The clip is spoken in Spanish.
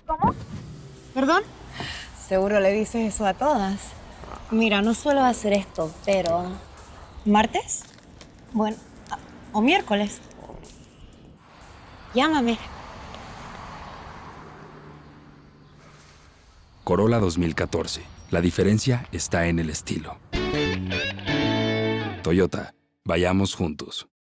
¿Cómo? ¿Perdón? Seguro le dices eso a todas. Mira, no suelo hacer esto, pero... ¿Martes? Bueno, o miércoles. Llámame. Corolla 2014. La diferencia está en el estilo. Toyota, vayamos juntos.